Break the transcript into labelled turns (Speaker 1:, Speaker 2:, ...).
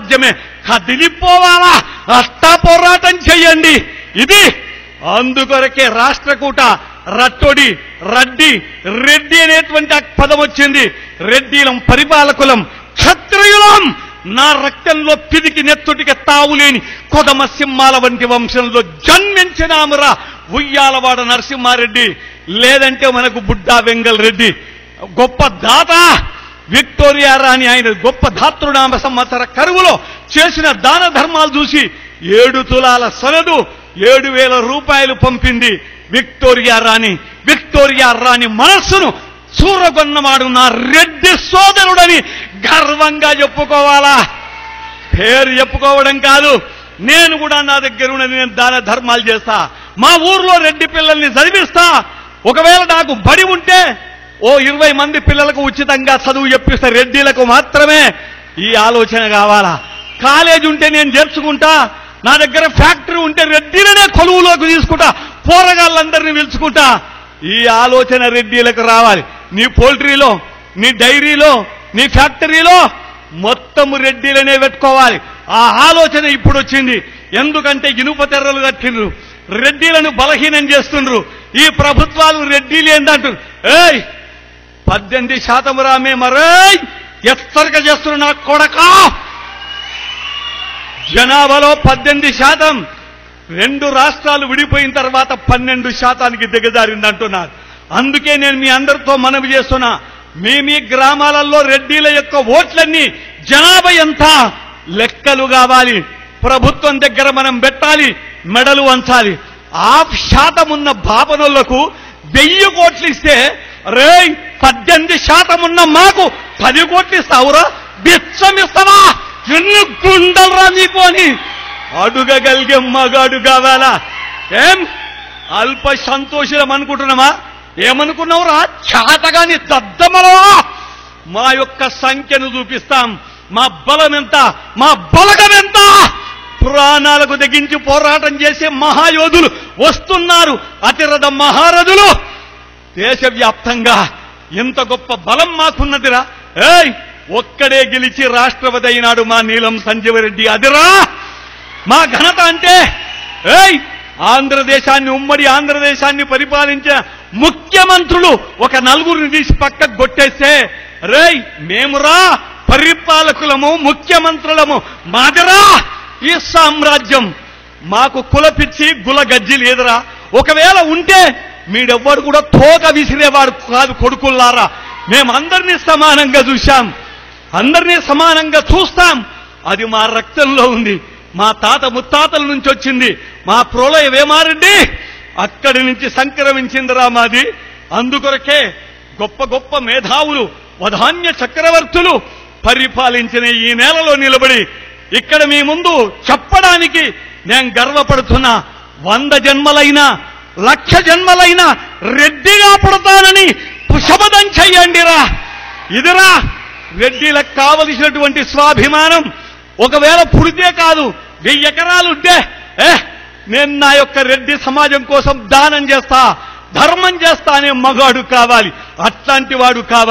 Speaker 1: సామ్రాజ్యమే కదిలిపోవాలా, అట్టా పోరాటం చెయ్యండి. ఇది అందుకొరకే రాష్ట్రకూట, రట్టొడి, రడ్డి, రెడ్డి అనేటువంటి పదం వచ్చింది. రెడ్డిలం, పరిపాలకులం, క్షత్రియులం. నా రక్తంలో పిదికి నెత్తుటికి తావులేని కొదమ సింహాల వంటి వంశంలో జన్మించినామురా ఉయ్యాలవాడ నరసింహారెడ్డి, లేదంటే మనకు బుడ్డా వెంగల్ రెడ్డి. గొప్ప దాత విక్టోరియా రాణి, ఆయన గొప్ప ధాతృనామ సంవత్సర కరువులో చేసిన దాన ధర్మాలు చూసి 7 తులాల సనదు 7,000 రూపాయలు పంపింది విక్టోరియా రాణి. విక్టోరియా రాణి మనస్సును చూరగొన్నవాడు నా రెడ్డి సోదరుడని గర్వంగా చెప్పుకోవాలా. పేరు చెప్పుకోవడం కాదు, నేను కూడా నా దగ్గర ఉన్నది నేను దాన ధర్మాలు చేస్తా. మా ఊర్లో రెడ్డి పిల్లల్ని చదివిస్తా. ఒకవేళ నాకు బడి ఉంటే ఓ 20 మంది పిల్లలకు ఉచితంగా చదువు చెప్పిస్తా. రెడ్డిలకు మాత్రమే ఈ ఆలోచన కావాలా. కాలేజ్ ఉంటే నేను చేర్చుకుంటా. నా దగ్గర ఫ్యాక్టరీ ఉంటే రెడ్డిలనే కొలువులోకి తీసుకుంటా. పోరగాళ్ళందరినీ పిలుచుకుంటా. ఈ ఆలోచన రెడ్డిలకు రావాలి. నీ పోల్ట్రీలో, నీ డైరీలో, నీ ఫ్యాక్టరీలో మొత్తం రెడ్డిలనే పెట్టుకోవాలి. ఆ ఆలోచన ఇప్పుడు వచ్చింది. ఎందుకంటే ఇనుప తెర్రలు కట్టిండ్రు, రెడ్డిలను బలహీనం చేస్తుండ్రు. ఈ ప్రభుత్వాలు రెడ్డిలు ఏందంటారు. 18% రామే మరే ఎత్తరక చేస్తున్న నా కొడక. జనాభాలో 18%, 2 రాష్ట్రాలు విడిపోయిన తర్వాత 12% దిగజారిందంటున్నారు. అందుకే నేను మీ అందరితో మనవి చేస్తున్నా, మీ గ్రామాలలో రెడ్డిల యొక్క ఓట్లన్నీ జనాభా ఎంత లెక్కలు కావాలి. ప్రభుత్వం దగ్గర మనం పెట్టాలి, మెడలు వంచాలి. 1% ఉన్న బాపనోళ్లకు 1000 కోట్లు ఇస్తే, 18% ఉన్న మాకు 10 కోట్లు ఇస్తావురా, బిచ్చమిస్తావా, ఎన్ని గుండలరా నీకు అని అడుగగలిగే మగాడు కావాలా. ఏం అల్ప సంతోషం అనుకుంటున్నామా? ఏమనుకున్నావురా చాతగాని దద్దమలా. మా యొక్క సంఖ్యను చూపిస్తాం, మా బలం ఎంత, మా బలగం ఎంత. పురాణాలకు తెగించి పోరాటం చేసే మహాయోధులు వస్తున్నారు, అతిరథ మహారథులు. దేశవ్యాప్తంగా ఎంత గొప్ప బలం మాకున్నదిరా. ఒక్కడే గెలిచి రాష్ట్రపతి అయినాడు మా నీలం సంజీవరెడ్డి. అదిరా మా ఘనత అంటే. ఆంధ్రదేశాన్ని, ఉమ్మడి ఆంధ్రదేశాన్ని పరిపాలించిన ముఖ్యమంత్రులు ఒక 4 తీసి పక్కకు కొట్టేస్తే, మేమురా పరిపాలకులము, ముఖ్యమంత్రులము, మాదిరా ఈ సామ్రాజ్యం. మాకు కులపిచ్చి గుల గజ్జి లేదురా. ఒకవేళ ఉంటే మీరెవ్వరు కూడా తోక విసిరేవాడు కాదు కొడుకుల్లారా. మేమందరినీ సమానంగా చూశాం, అందరినీ సమానంగా చూస్తాం. అది మా రక్తంలో ఉంది, మా తాత ముత్తాతల నుంచి వచ్చింది. మా ప్రోలయ వేమారెడ్డి అక్కడి నుంచి సంక్రమించిందిరా మాది. అందుకొరకే గొప్ప గొప్ప మేధావులు, వధాన్య చక్రవర్తులు పరిపాలించిన ఈ నేలలో నిలబడి ఇక్కడ మీ ముందు చెప్పడానికి నేను గర్వపడుతున్నా. 100 జన్మలైనా 1,00,000 జన్మలైనా రెడ్డిగా పుడతానని శపథం చెయ్యండిరా. ఇదిరా రెడ్డిలకు కావలసినటువంటి స్వాభిమానం. ఒకవేళ పుడితే కాదు, 1000 ఎకరాలుంటే నేను నా యొక్క రెడ్డి సమాజం కోసం దానం చేస్తా, ధర్మం చేస్తా అనే మగాడు కావాలి. అట్లాంటి వాడు కావాలి.